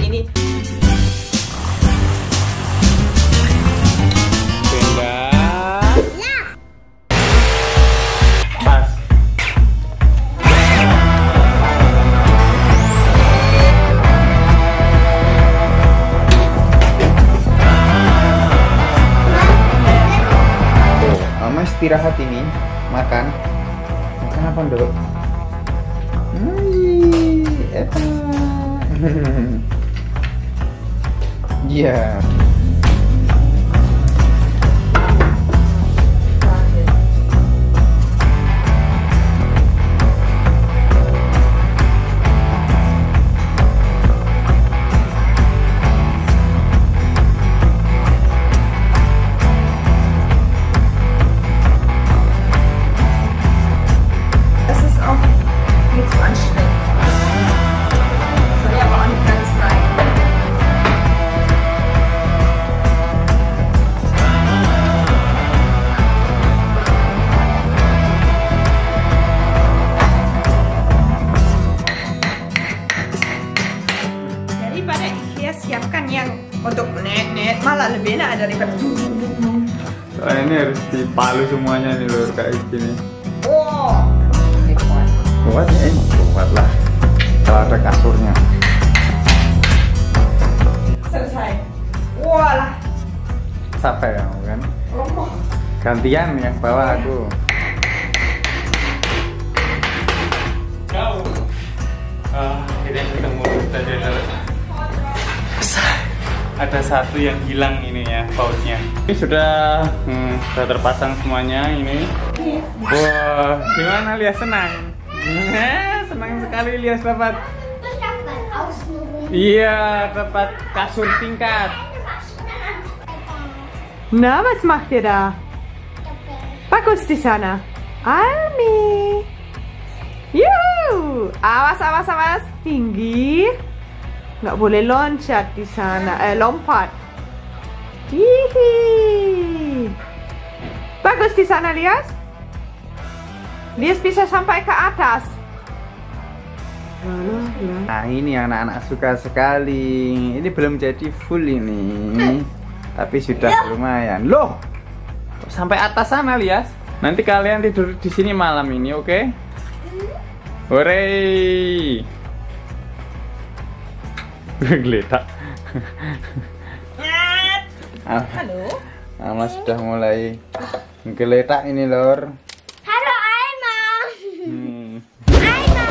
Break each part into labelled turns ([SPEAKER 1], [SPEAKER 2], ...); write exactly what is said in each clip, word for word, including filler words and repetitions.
[SPEAKER 1] ini.
[SPEAKER 2] Tenda. Pas.
[SPEAKER 3] Mama istirahat ini, makan. Makan apa, Dok? Hai, eta. Iya.
[SPEAKER 1] Siapkan yang untuk net-net malah lebih enak daripada
[SPEAKER 2] Soalnya ini harus dipalu semuanya nih lur, kayak gini.
[SPEAKER 1] oh
[SPEAKER 3] Kuat ya, emang kuat lah. Kalau ada kasurnya.
[SPEAKER 1] selesai. Walah,
[SPEAKER 3] Sampai ya, kan?
[SPEAKER 1] oh.
[SPEAKER 3] Gantian yang bawa aku.
[SPEAKER 2] Kau. Ah, kita ketemu tadi ada ada satu yang hilang ini ya, pautnya. Ini sudah hmm, sudah terpasang semuanya ini. Wah, gimana Lias, senang? Senang sekali Lias dapat. Iya, dapat kasur tingkat.
[SPEAKER 1] Na, was macht ihr da? Bagus di sana. Almi. Yuhu. Awas, awas, awas. Tinggi. Nggak boleh loncat di sana. Eh, lompat. Hihi. Bagus di sana, Lias. Lias bisa sampai ke atas.
[SPEAKER 3] Nah, ini anak-anak suka sekali. Ini belum jadi full ini. Tapi sudah lumayan. Loh,
[SPEAKER 2] Sampai atas sana Lias. Nanti kalian tidur di sini malam ini, oke? Okay? Hore. Geletak.
[SPEAKER 1] Halo.
[SPEAKER 3] Mama sudah mulai menggeletak ini, Lor.
[SPEAKER 4] Halo Alma.
[SPEAKER 2] Hmm.
[SPEAKER 4] Alma.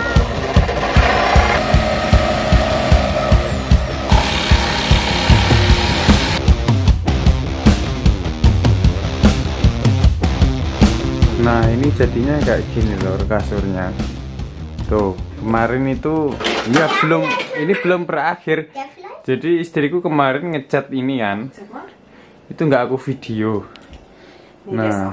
[SPEAKER 3] Nah, ini jadinya kayak gini, Lor, kasurnya. Tuh, kemarin itu ya belum, ini belum berakhir. Jadi istriku kemarin ngecat ini kan. Itu nggak aku video. Nah,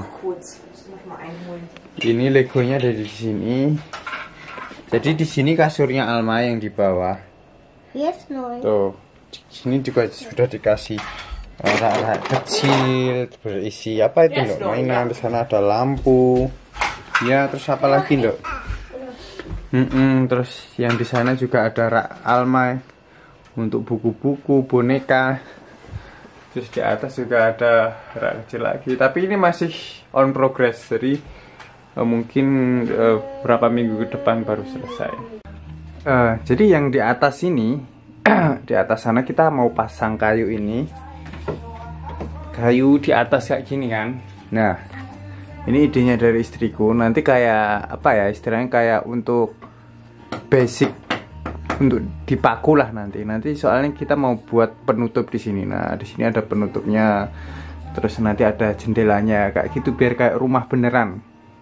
[SPEAKER 3] ini legonya ada di sini. Jadi di sini kasurnya Alma yang di bawah.
[SPEAKER 4] Yes, no.
[SPEAKER 3] Tuh, di sini juga sudah dikasih rak-rak kecil berisi apa itu, Dok? Mainan. Di sana ada lampu. Ya, terus apa lagi, Dok? Mm-mm, terus yang di sana juga ada rak Alma untuk buku-buku, boneka. Terus di atas juga ada rak kecil lagi. Tapi ini masih on progress, jadi uh, mungkin uh, berapa minggu ke depan baru selesai. Uh, jadi yang di atas ini, di atas sana kita mau pasang kayu ini, kayu di atas kayak gini kan. Nah, ini idenya dari istriku. Nanti kayak apa ya, istilahnya kayak untuk basic, untuk dipaku lah nanti. Nanti soalnya kita mau buat penutup di sini. Nah, di sini ada penutupnya. Terus nanti ada jendelanya kayak gitu biar kayak rumah beneran.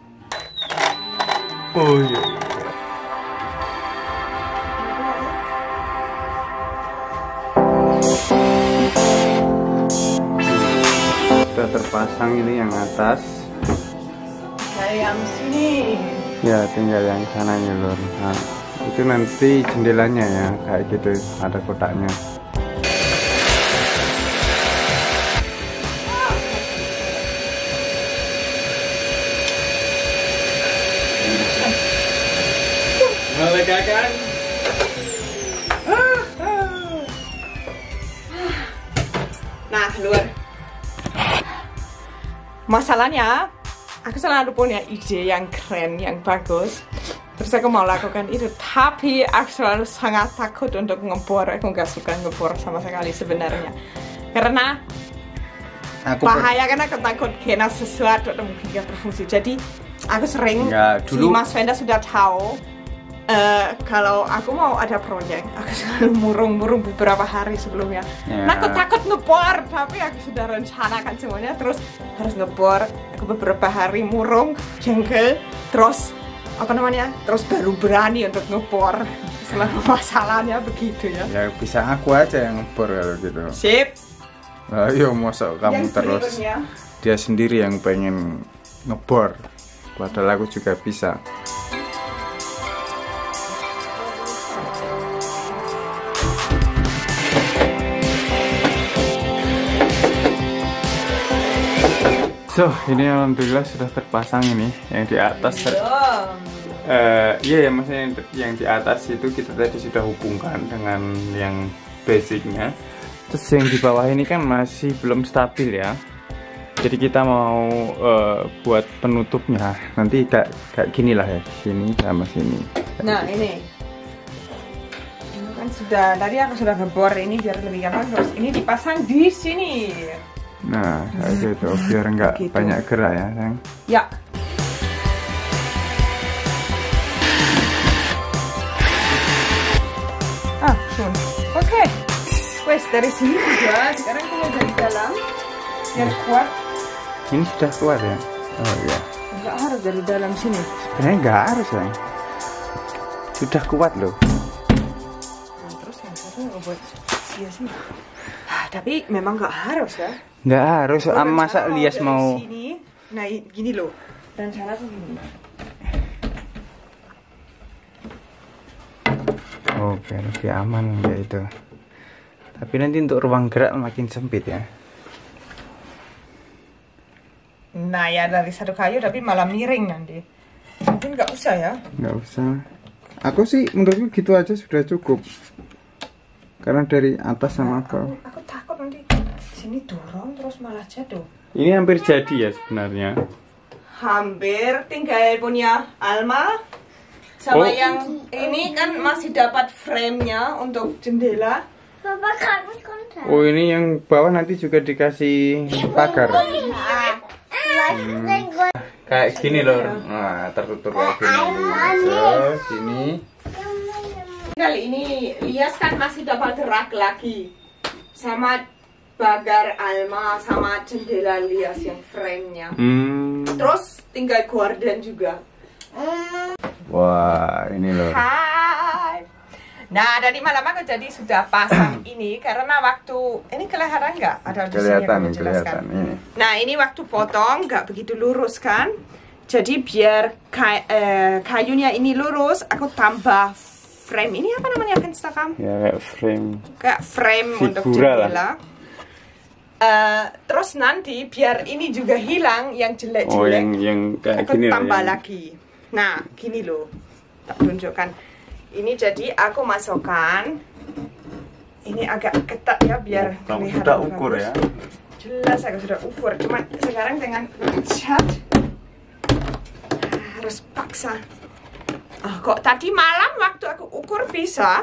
[SPEAKER 3] Oh iya. Sudah terpasang ini yang atas.
[SPEAKER 1] Yang sini.
[SPEAKER 3] Ya, tinggal yang sananya, Lor. Nah, itu nanti jendelanya ya, kayak gitu, ada kotaknya.
[SPEAKER 2] Melegakan.
[SPEAKER 1] luar. Masalahnya, aku selalu punya ide yang keren, yang bagus. Terus aku mau lakukan itu, tapi aku selalu sangat takut untuk ngebor. Aku nggak suka ngebor sama sekali sebenarnya, karena
[SPEAKER 3] Aku
[SPEAKER 1] bahaya, karena aku takut kena sesuatu atau mungkin nggak berfungsi. Jadi aku sering,
[SPEAKER 3] Nggak, dulu-
[SPEAKER 1] si Mas Venda sudah tahu. Uh, kalau aku mau ada proyek, aku selalu murung-murung beberapa hari sebelumnya.
[SPEAKER 3] Ya.
[SPEAKER 1] Nah, aku takut ngebor, tapi aku sudah rencanakan semuanya, terus harus ngebor. Aku beberapa hari murung, jengkel, terus apa namanya, terus baru berani untuk ngebor. Selalu masalahnya begitu ya.
[SPEAKER 3] ya bisa aku aja yang ngebor kalau gitu.
[SPEAKER 1] Sip.
[SPEAKER 3] Ayo mosok kamu
[SPEAKER 1] Yang
[SPEAKER 3] terus.
[SPEAKER 1] berikutnya.
[SPEAKER 3] Dia sendiri yang pengen ngebor. Padahal aku juga bisa. So, ini alhamdulillah sudah terpasang ini yang di atas. Eh, iya ya, maksudnya yang, yang di atas itu kita tadi sudah hubungkan dengan yang basicnya. Terus yang di bawah ini kan masih belum stabil ya. Jadi kita mau uh, buat penutupnya. Nanti kayak kayak gini lah ya, sini sama sini.
[SPEAKER 1] Nah ini, ini kan sudah tadi aku sudah ngebor ini biar lebih gampang. Terus ini dipasang di sini.
[SPEAKER 3] Nah, kayak gitu biar nggak
[SPEAKER 1] Gitu.
[SPEAKER 3] banyak gerak ya, sayang.
[SPEAKER 1] Ya. Ah, sun. Oke. Wes dari sini juga. Sekarang kita dari dalam biar kuat.
[SPEAKER 3] Ini sudah kuat ya? Oh iya.
[SPEAKER 1] Enggak harus dari dalam sini.
[SPEAKER 3] Sebenarnya nggak harus ya. Sudah kuat loh.
[SPEAKER 1] Nah, terus yang satu buat sia-sia. Ah, tapi memang nggak harus ya.
[SPEAKER 3] Nggak harus.
[SPEAKER 1] Kalau
[SPEAKER 3] Ah, masa
[SPEAKER 1] rencana
[SPEAKER 3] Lias
[SPEAKER 1] dari
[SPEAKER 3] mau?
[SPEAKER 1] sini, nah i- gini loh. Rencana tuh gini.
[SPEAKER 3] Oke, lebih aman kayak itu. Tapi nanti untuk ruang gerak makin sempit ya.
[SPEAKER 1] Nah ya dari satu kayu tapi malah miring nanti. Mungkin nggak usah ya.
[SPEAKER 3] Nggak usah. Aku sih menurutku gitu aja sudah cukup. Karena dari atas sama bawah.
[SPEAKER 1] Aku, aku takut nanti sini dorong terus malah jatuh.
[SPEAKER 3] Ini hampir jadi ya sebenarnya.
[SPEAKER 1] Hampir tinggal punya Alma sama
[SPEAKER 3] Oh.
[SPEAKER 1] yang ini kan masih dapat frame-nya untuk jendela.
[SPEAKER 4] Papa kamu kontak.
[SPEAKER 3] Oh, ini yang bawah nanti juga dikasih pagar.
[SPEAKER 4] Hmm.
[SPEAKER 3] Kayak gini loh. Nah, tertutup kayak gini. So, sini.
[SPEAKER 1] Kali ini Lias kan masih dapat rak lagi sama pagar Alma sama jendela Lias yang frame-nya.
[SPEAKER 3] Hmm.
[SPEAKER 1] Terus tinggal gorden juga.
[SPEAKER 3] Wah, ini loh.
[SPEAKER 1] Hai. Nah, dari malam aku jadi sudah pasang ini karena waktu ini kelihatan nggak? Ada di sini
[SPEAKER 3] Kelihatan,
[SPEAKER 1] aku jelaskan.
[SPEAKER 3] kelihatan ini.
[SPEAKER 1] Nah, ini waktu potong nggak begitu lurus kan? Jadi biar kay eh, kayunya ini lurus, aku tambah frame. Ini apa namanya Instagram?
[SPEAKER 3] Ya kayak frame.
[SPEAKER 1] Kayak frame untuk
[SPEAKER 3] Figura lah.
[SPEAKER 1] jendela. Eh, terus nanti biar ini juga hilang yang jelek-jelek.
[SPEAKER 3] Oh, yang yang kayak
[SPEAKER 1] Aku
[SPEAKER 3] gini loh.
[SPEAKER 1] tambah
[SPEAKER 3] yang-
[SPEAKER 1] lagi. Nah, gini loh. Tak tunjukkan. Ini jadi aku masukkan. Ini agak ketat ya biar
[SPEAKER 3] Kamu
[SPEAKER 1] kelihatan
[SPEAKER 3] sudah ukur
[SPEAKER 1] bagus.
[SPEAKER 3] ya?
[SPEAKER 1] Jelas aku sudah ukur. Cuma sekarang dengan cat harus paksa. Ah, kok tadi malam waktu aku ukur bisa?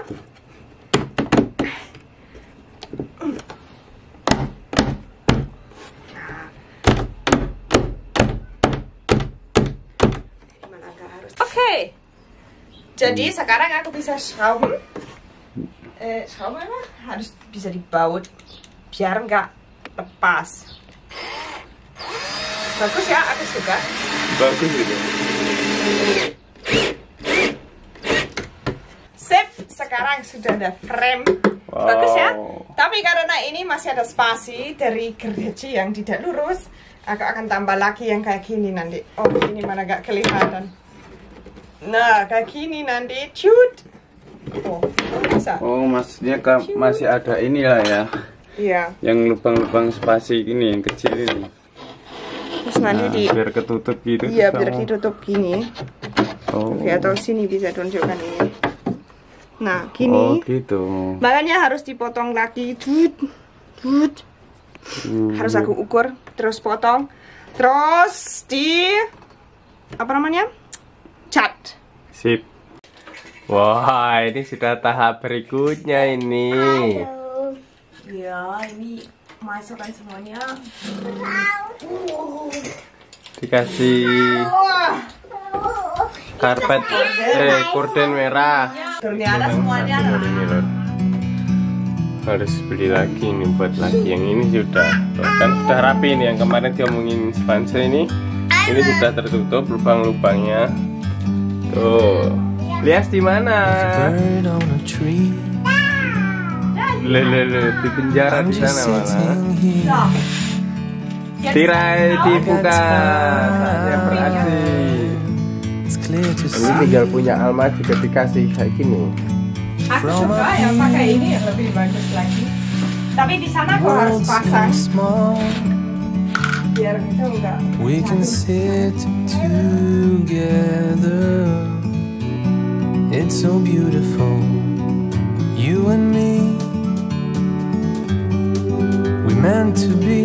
[SPEAKER 1] Oke, jadi sekarang aku bisa schrauben. Eh, schrauben apa? Harus bisa dibaut biar nggak lepas. Bagus ya, aku suka.
[SPEAKER 3] Bagus gitu.
[SPEAKER 1] Sip, sekarang sudah ada frame.
[SPEAKER 3] Wow.
[SPEAKER 1] Bagus ya. Tapi karena ini masih ada spasi dari gergaji yang tidak lurus, aku akan tambah lagi yang kayak gini nanti. Oh, ini mana gak kelihatan. Nah, kayak gini nanti. Cut. Oh, bisa.
[SPEAKER 3] Oh, maksudnya ka- masih ada inilah ya.
[SPEAKER 1] Iya.
[SPEAKER 3] Yang lubang-lubang spasi ini yang kecil ini.
[SPEAKER 1] Terus nanti
[SPEAKER 3] Nah,
[SPEAKER 1] di
[SPEAKER 3] biar ketutup gitu.
[SPEAKER 1] iya
[SPEAKER 3] terus
[SPEAKER 1] biar
[SPEAKER 3] kamu-
[SPEAKER 1] ditutup gini.
[SPEAKER 3] Oh.
[SPEAKER 1] Oke, atau sini bisa tunjukkan ini. Nah,
[SPEAKER 3] Oh
[SPEAKER 1] gini.
[SPEAKER 3] gitu.
[SPEAKER 1] Makanya harus dipotong lagi. Tut. Tut.
[SPEAKER 3] Hmm.
[SPEAKER 1] Harus aku ukur, terus potong, terus di apa namanya? Cat.
[SPEAKER 2] Sip. Wah, ini sudah tahap berikutnya ini.
[SPEAKER 1] Ya, ini masukkan semuanya.
[SPEAKER 2] Dikasih karpet eh korden merah.
[SPEAKER 1] Ternyata semuanya lah.
[SPEAKER 2] Ini loh. Harus beli lagi nih buat lagi. Yang ini sudah kan sudah rapi nih. Yang kemarin diomongin sponsor ini. Ini sudah tertutup lubang-lubangnya. Tuh. Lihat di mana? Le le le di penjara di sana malah. Tirai dibuka. Saatnya beraksi. Ini tinggal punya Alma juga dikasih kayak gini.
[SPEAKER 1] Aku suka ya pakai ini lebih bagus lagi. Tapi di sana kau harus pasang biar kita enggak.
[SPEAKER 5] We can sit together. It's so beautiful, you and me. We meant to be